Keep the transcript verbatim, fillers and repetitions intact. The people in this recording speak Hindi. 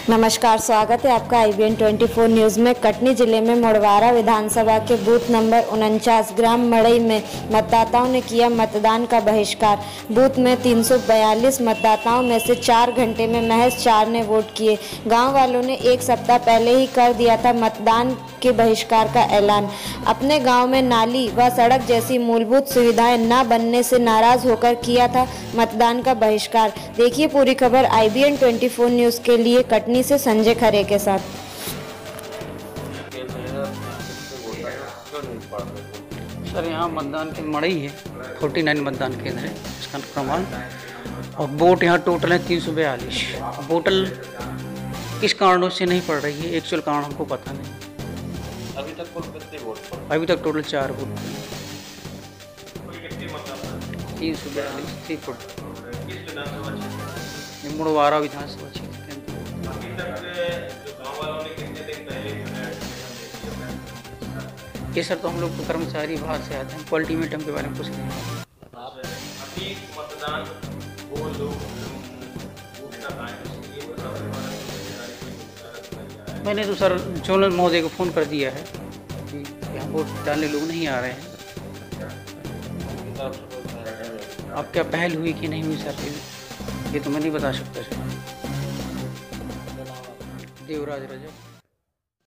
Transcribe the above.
नमस्कार, स्वागत है आपका आई बी एन चौबीस न्यूज़ में। कटनी जिले में मुड़वारा विधानसभा के बूथ नंबर उनचास ग्राम मड़ई में मतदाताओं ने किया मतदान का बहिष्कार। बूथ में तीन सौ बयालीस मतदाताओं में से चार घंटे में महज चार ने वोट किए। गांव वालों ने एक सप्ताह पहले ही कर दिया था मतदान के बहिष्कार का ऐलान। अपने गांव में नाली व सड़क जैसी मूलभूत सुविधाएं न बनने से नाराज होकर किया था मतदान का बहिष्कार। देखिए पूरी खबर आई बी एन चौबीस न्यूज़ के लिए कटनी से संजय खरे के साथ। सर यहाँ मतदान के मड़ई है, उनचास मतदान केंद्र है इसका क्रमांक, और वोट यहाँ टोटल है तीन सौ बयालीस। वोटल किस कारणों से नहीं पड़ रही है, एक्चुअल कारण हमको पता नहीं। अभी तक कुल कितने वोट पड़े? अभी तक टोटल चार वोट तीन सौ बयालीस थ्री फुट मुड़वारा विधानसभा क्षेत्र के अंदर। अभी तक जो गांव वालों ने कितने दिन पहले ये सर तो हम लोग तो कर्मचारी विभाग से आते हैं, क्वालिटी मीटम के बारे में कुछ नहीं। अभी मतदान वो लोग मैंने तो सर जोनल महोदय को फ़ोन कर दिया है कि यहाँ वोट डालने लोग नहीं आ रहे हैं। अब क्या पहल हुई कि नहीं हुई सर, ये तो मैं नहीं बता सकता सर। देवराज रजक।